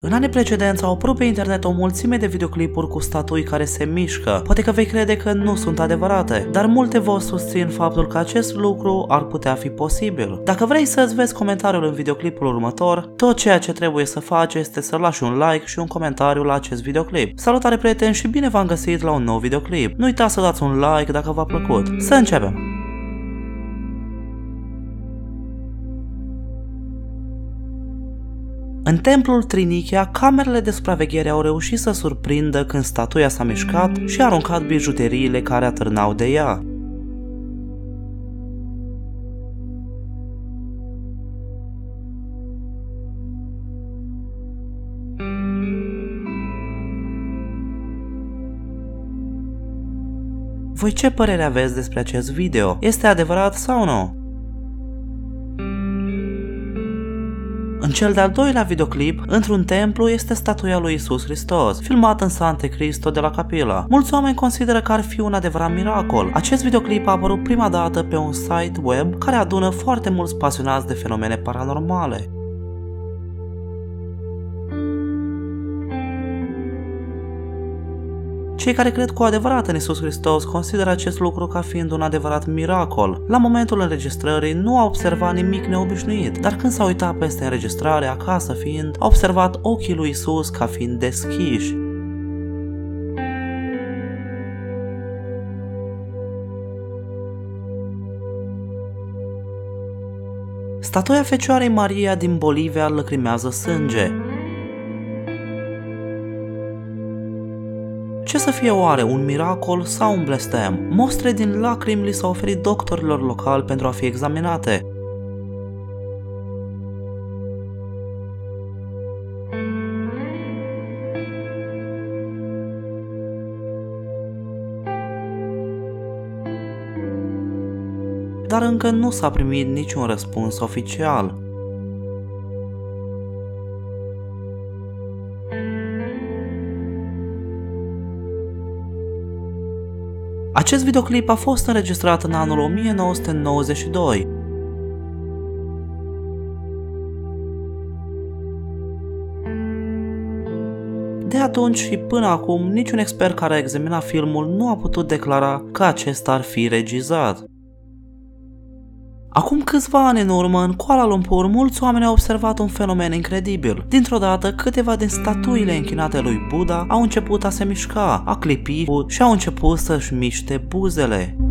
În anii precedenți au apărut pe internet o mulțime de videoclipuri cu statui care se mișcă. Poate că vei crede că nu sunt adevărate, dar multe vă susțin faptul că acest lucru ar putea fi posibil. Dacă vrei să-ți vezi comentariul în videoclipul următor, tot ceea ce trebuie să faci este să lași un like și un comentariu la acest videoclip. Salutare prieteni și bine v-am găsit la un nou videoclip. Nu uitați să dați un like dacă v-a plăcut. Să începem! În templul Trinichea, camerele de supraveghere au reușit să surprindă când statuia s-a mișcat și a aruncat bijuteriile care atârnau de ea. Voi ce părere aveți despre acest video? Este adevărat sau nu? În cel de-al doilea videoclip, într-un templu, este statuia lui Isus Hristos, filmat în Sante Cristo de la Capilla. Mulți oameni consideră că ar fi un adevărat miracol. Acest videoclip a apărut prima dată pe un site web care adună foarte mulți pasionați de fenomene paranormale. Cei care cred cu adevărat în Isus Hristos consideră acest lucru ca fiind un adevărat miracol. La momentul înregistrării nu a observat nimic neobișnuit, dar când s-a uitat peste înregistrare acasă fiind, a observat ochii lui Isus ca fiind deschiși. Statuia Fecioarei Maria din Bolivia lăcrimează sânge. Ce să fie oare, un miracol sau un blestem? Mostre din lacrimi li s-au oferit doctorilor locali pentru a fi examinate. Dar încă nu s-a primit niciun răspuns oficial. Acest videoclip a fost înregistrat în anul 1992. De atunci și până acum, niciun expert care a examinat filmul nu a putut declara că acesta ar fi regizat. Acum câțiva ani în urmă, în Kuala Lumpur, mulți oameni au observat un fenomen incredibil. Dintr-o dată, câteva din statuile închinate lui Buddha au început a se mișca, a clipi și au început să-și miște buzele.